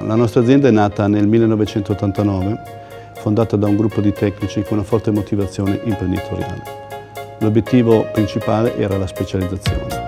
La nostra azienda è nata nel 1989, fondata da un gruppo di tecnici con una forte motivazione imprenditoriale. L'obiettivo principale era la specializzazione.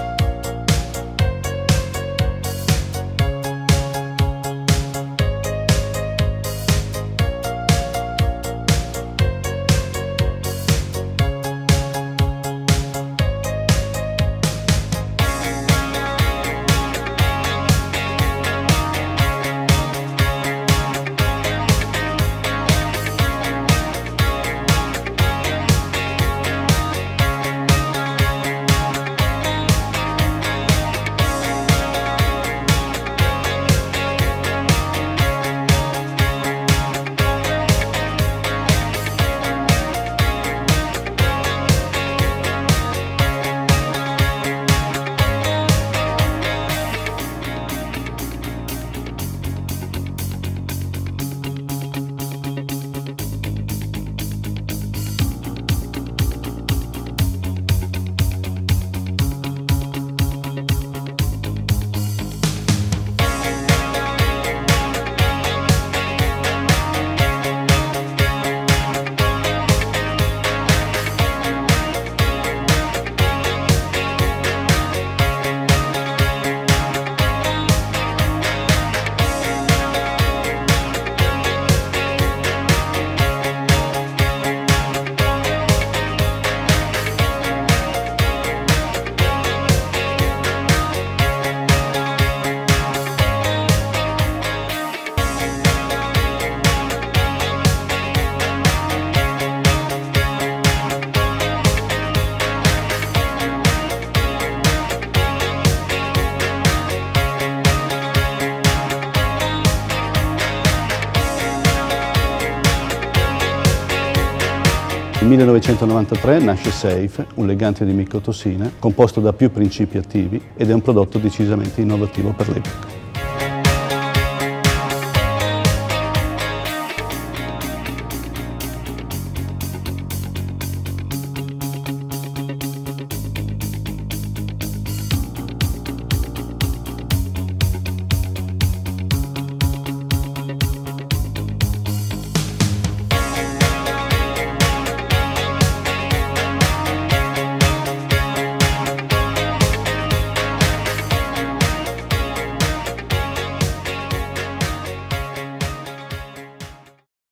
Nel 1993 nasce Safe, un legante di micotossina composto da più principi attivi ed è un prodotto decisamente innovativo per l'epoca.